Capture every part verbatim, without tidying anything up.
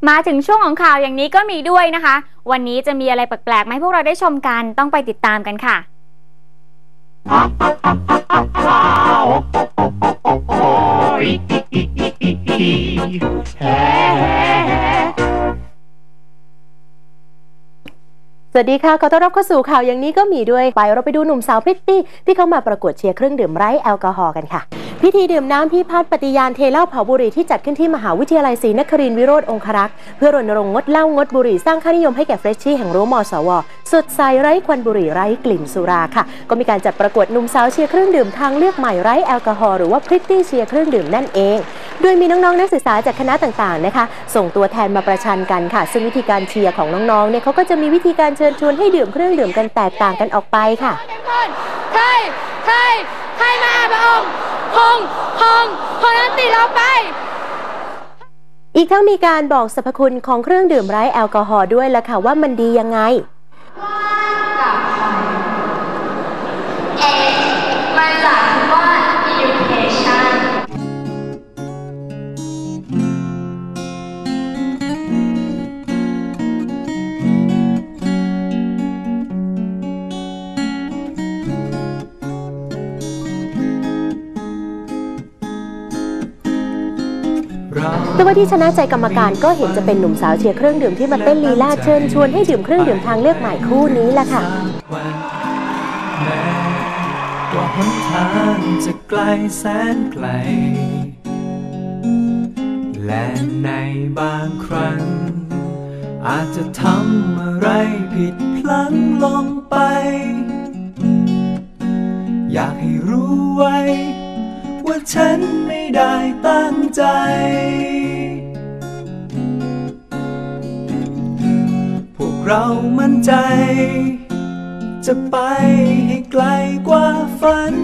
มาถึงช่วงของข่าวอย่างนี้ก็มีด้วยนะคะวันนี้จะมีอะไรแปลกๆมาให้พวกเราได้ชมกันต้องไปติดตามกันค่ะสวัสดีค่ะขอต้อนรับเข้าสู่ข่าวอย่างนี้ก็มีด้วยไปเราไปดูหนุ่มสาวพริตตี้ที่เขามาประกวดเชียร์เครื่องดื่มไร้แอลกอฮอล์กันค่ะพิธีดื่มน้ำพิพัฒน์ปฏิญาณเทเหล้าเผาบุหรี่ที่จัดขึ้นที่มหาวิทยาลัยศรีนครินทร์วิโรจน์องครักษ์เพื่อรณรงค์งดเหล้างดบุหรี่สร้างค่านิยมให้แก่เฟรชชี่แห่งรั้วมสวสดใสไร้ควันบุหรี่ไร้กลิ่นสุราค่ะก็มีการจัดประกวดหนุ่มสาวเชียร์เครื่องดื่มทางเลือกใหม่ไร้แอลกอฮอล์หรือว่าพริตตี้เชียร์เครื่องดื่มนั่นเองโดยมีน้องๆนักศึกษาจากคณะต่างๆนะคะส่งตัวแทนมาประชันกันค่ะซึ่งวิธีการเชียร์ของน้องๆเนี่ยเขาก็จะมีวิธีการเชิญชวนให้ดื่มเครื่องดื่มกันแตกต่างกันออกไปค่ะใช่ใช่ใช่มาพระองค์พงพงพงนั้นติเราไปอีกทั้งมีการบอกสรรพคุณของเครื่องดื่มไร้แอลกอฮอล์ด้วยล่ะค่ะว่ามันดียังไงมาจากคำว่า education แต่ว่าที่ชนะใจกรรมการก็เห็นจะเป็นหนุ่มสาวเชียร์เครื่องดื่มที่มาเต้นลีลาเชิญชวนให้ดื่มเครื่องดื่มทางเลือกใหม่คู่นี้ล่ะค่ะแม้ว่าหนทางจะไกลแสนไกลและในบางครั้งอาจจะทำอะไรผิดพลั้งลงไปอยากให้รู้ไว้ว่าฉันไม่ได้ตั้งใจพวกเรามั่นใจจะไปให้ไกลกว่าฝัน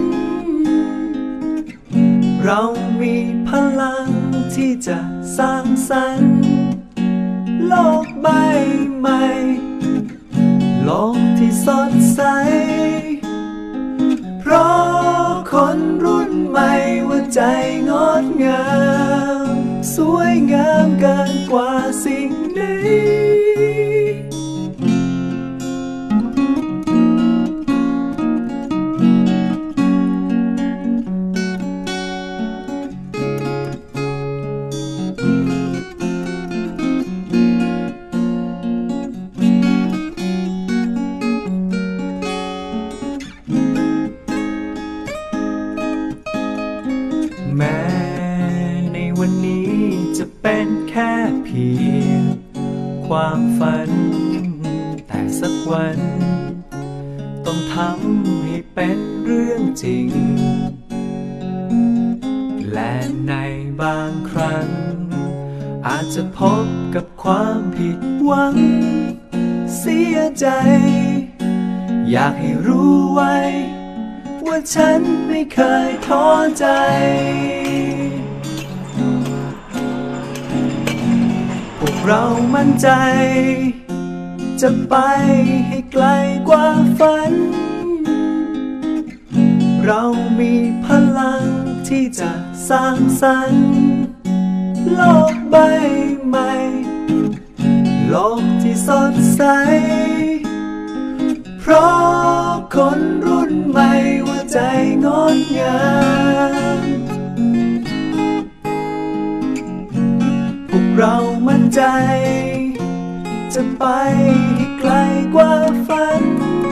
เรามีพลังที่จะสร้างสรรค์โลกใบใหม่โลกที่สดใสเพราะคนรุ่นใหม่ว่าใจงดงามสวยงามเกินกว่าสิ่งใดแม้ในวันนี้จะเป็นแค่เพียงความฝันแต่สักวันต้องทำให้เป็นเรื่องจริงและในบางครั้งอาจจะพบกับความผิดหวังเสียใจอยากให้รู้ไว้ว่าฉันไม่เคยท้อใจพวกเรามั่นใจจะไปให้ไกลกว่าฝันเรามีพลังที่จะสร้างสรรค์โลกใบใหม่โลกที่สดใสเพราะคนรุ่นใหม่ว่าใจงดงามพวกเรามั่นใจจะไปให้ไกลกว่าฝัน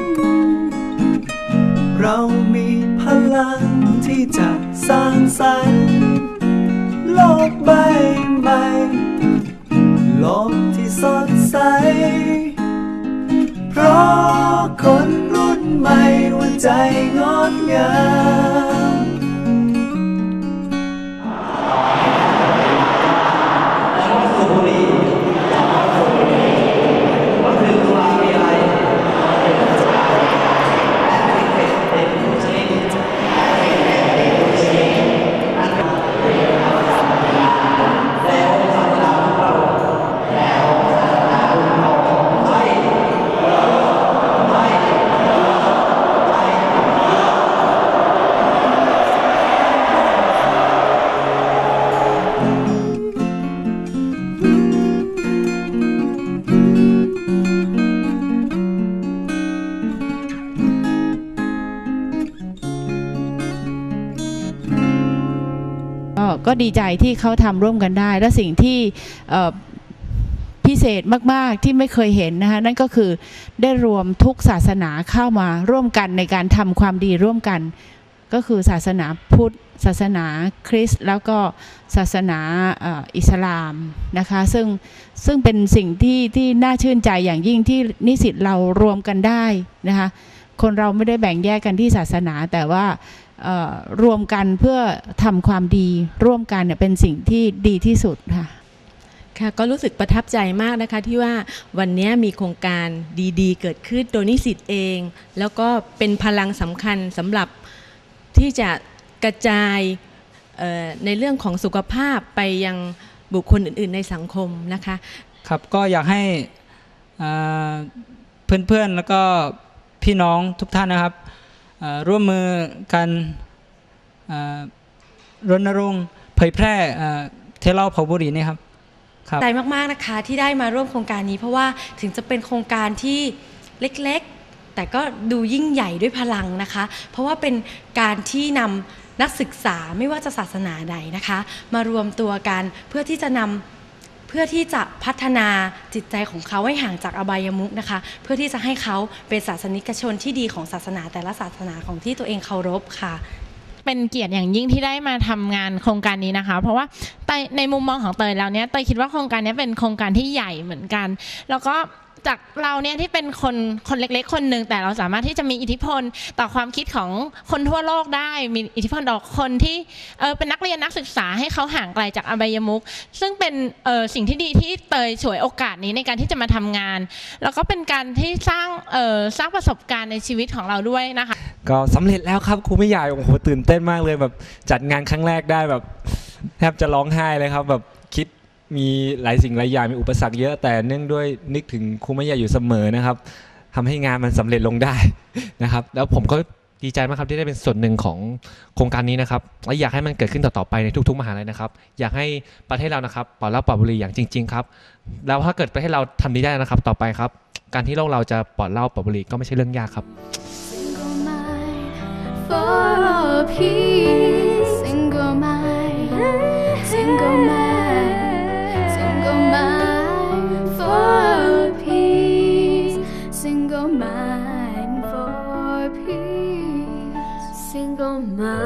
เรามีพลังที่จะสร้างสรรค์โลกใบใหม่โลกที่สดใสเพราะคนรุ่นใหม่ว่าใจงดงามก็ดีใจที่เขาทำร่วมกันได้และสิ่งที่พิเศษมากๆที่ไม่เคยเห็นนะคะนั่นก็คือได้รวมทุกศาสนาเข้ามาร่วมกันในการทำความดีร่วมกันก็คือศาสนาพุทธศาสนาคริสต์แล้วก็ศาสนาอิสลามนะคะซึ่งซึ่งเป็นสิ่งที่ที่น่าชื่นใจอย่างยิ่งที่นิสิตเรารวมกันได้นะคะคนเราไม่ได้แบ่งแยกกันที่ศาสนาแต่ว่ารวมกันเพื่อทำความดีร่วมกันเนี่ยเป็นสิ่งที่ดีที่สุดค่ะค่ะก็รู้สึกประทับใจมากนะคะที่ว่าวันนี้มีโครงการดีๆเกิดขึ้นโดยนิสิตเองแล้วก็เป็นพลังสำคัญสำหรับที่จะกระจายในเรื่องของสุขภาพไปยังบุคคลอื่นๆในสังคมนะคะครับก็อยากให้เพื่อนๆแล้วก็พี่น้องทุกท่านนะครับร่วมมือกันรณรงค์เผยแพร่เทเหล้าเผาบุหรี่นี่ครับใจมากๆนะคะที่ได้มาร่วมโครงการนี้เพราะว่าถึงจะเป็นโครงการที่เล็กๆแต่ก็ดูยิ่งใหญ่ด้วยพลังนะคะเพราะว่าเป็นการที่นำนักศึกษาไม่ว่าจะศาสนาใดนะคะมารวมตัวกันเพื่อที่จะนำเพื่อที่จะพัฒนาจิตใจของเขาให้ห่างจากอบายมุขนะคะเพื่อที่จะให้เขาเป็นศาสนิกชนที่ดีของศาสนาแต่ละศาสนาของที่ตัวเองเคารพค่ะเป็นเกียรติอย่างยิ่งที่ได้มาทำงานโครงการนี้นะคะเพราะว่าในมุมมองของเตยแล้วเนี่ยเตยคิดว่าโครงการนี้เป็นโครงการที่ใหญ่เหมือนกันแล้วก็จากเราเนี่ยที่เป็นคนคนเล็กๆคนหนึ่งแต่เราสามารถที่จะมีอิทธิพลต่อความคิดของคนทั่วโลกได้มีอิทธิพลต่อคนที่เออเป็นนักเรียนนักศึกษาให้เขาห่างไกลจากอบายมุขซึ่งเป็นเออสิ่งที่ดีที่เตยฉวยโอกาสนี้ในการที่จะมาทำงานแล้วก็เป็นการที่สร้างเออสร้างประสบการณ์ในชีวิตของเราด้วยนะคะก็สำเร็จแล้วครับครูไม่ใหญ่โอ้โหตื่นเต้นมากเลยแบบจัดงานครั้งแรกได้แบบแทบจะร้องไห้เลยครับแบบคิดมีหลายสิ่งหลายอย่างมีอุปสรรคเยอะแต่เนื่องด้วยนึกถึงครูไม่ใหญ่อยู่เสมอนะครับทำให้งานมันสำเร็จลงได้นะครับแล้วผมก็ดีใจมากครับที่ได้เป็นส่วนหนึ่งของโครงการนี้นะครับและอยากให้มันเกิดขึ้นต่อๆไปในทุกๆมหาลัยนะครับอยากให้ประเทศเรานะครับปลอดเหล้าปลอดบุหรี่อย่างจริงๆครับแล้วถ้าเกิดประเทศเราทำนี้ได้นะครับต่อไปครับการที่โลกเราจะปลอดเหล้าปลอดบุหรี่ก็ไม่ใช่เรื่องยากครับSingle mind, single mind, single mind for peace. Single mind for peace. Single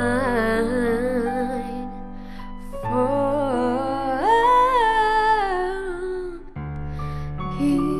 mind for peace.